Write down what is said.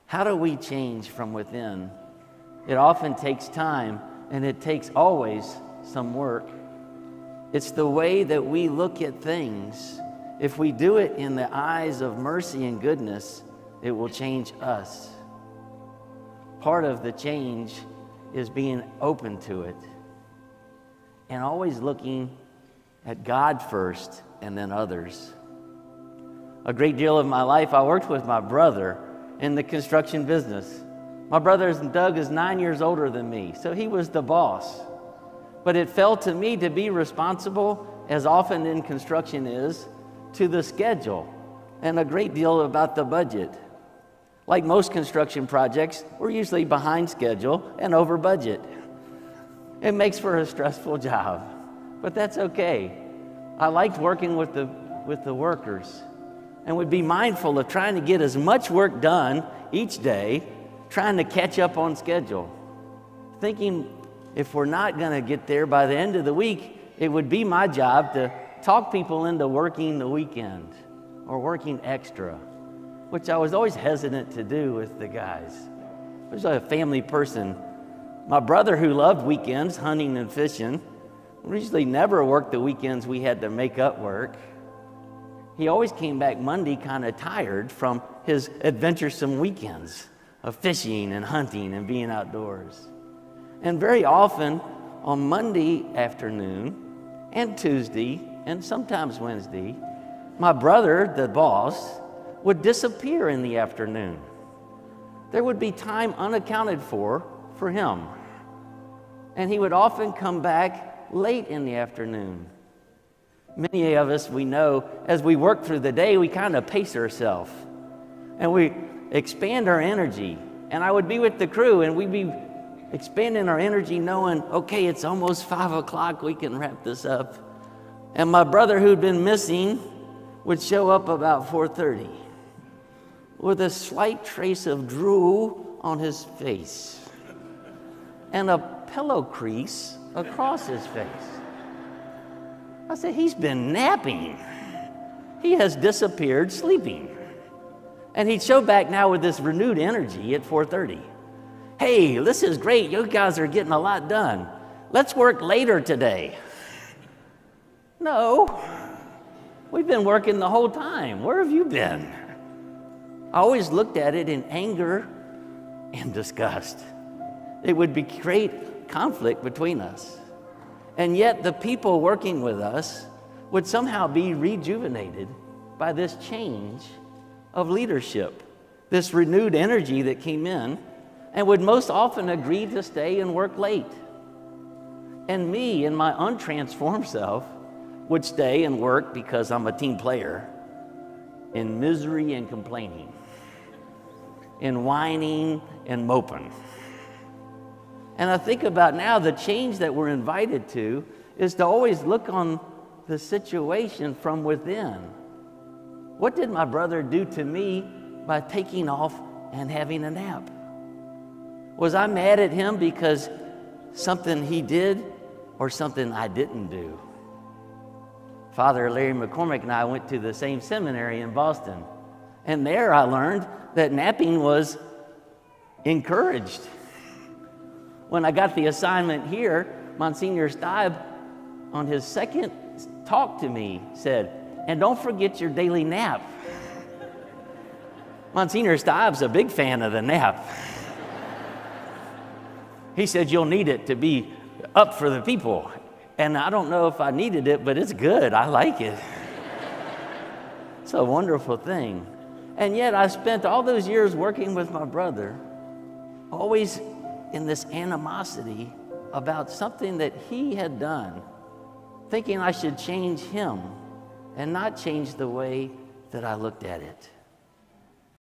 How do we change from within? It often takes time, and it takes always some work. It's the way that we look at things. If we do it in the eyes of mercy and goodness, it will change us. Part of the change is being open to it and always looking at God first and then others. A great deal of my life, I worked with my brother in the construction business. My brother Doug is 9 years older than me, so he was the boss. But it fell to me to be responsible, as often in construction is, to the schedule and a great deal about the budget. Like most construction projects, we're usually behind schedule and over budget. It makes for a stressful job, but that's okay. I liked working with the workers and would be mindful of trying to get as much work done each day, trying to catch up on schedule, thinking if we're not going to get there by the end of the week, it would be my job to talk people into working the weekend or working extra, which I was always hesitant to do with the guys. I was a family person. My brother, who loved weekends, hunting and fishing, usually never worked the weekends we had to make up work. He always came back Monday kind of tired from his adventuresome weekends of fishing and hunting and being outdoors. And very often on Monday afternoon and Tuesday and sometimes Wednesday, my brother, the boss, would disappear in the afternoon. There would be time unaccounted for him. And he would often come back late in the afternoon. Many of us, we know, as we work through the day, we kind of pace ourselves. And we expand our energy. And I would be with the crew, and we'd be expanding our energy knowing, okay, it's almost 5 o'clock, we can wrap this up. And my brother, who'd been missing, would show up about 4:30 with a slight trace of drool on his face and a pillow crease across his face. I said, he's been napping. He has disappeared sleeping. And he'd show back now with this renewed energy at 4:30. Hey, this is great. You guys are getting a lot done. Let's work later today. No, we've been working the whole time. Where have you been? I always looked at it in anger and disgust. It would create conflict between us. And yet the people working with us would somehow be rejuvenated by this change of leadership, this renewed energy that came in, and would most often agree to stay and work late. And me, in my untransformed self, would stay and work because I'm a team player, in misery and complaining, in whining and moping. And I think about now the change that we're invited to is to always look on the situation from within. What did my brother do to me by taking off and having a nap? Was I mad at him because something he did or something I didn't do? Father Larry McCormick and I went to the same seminary in Boston. And there I learned that napping was encouraged. When I got the assignment here, Monsignor Steib, on his second talk to me, said, and don't forget your daily nap. Monsignor Steib's a big fan of the nap. He said, you'll need it to be up for the people. And I don't know if I needed it, but it's good. I like it. It's a wonderful thing. And yet I spent all those years working with my brother, always in this animosity about something that he had done, thinking I should change him and not change the way that I looked at it.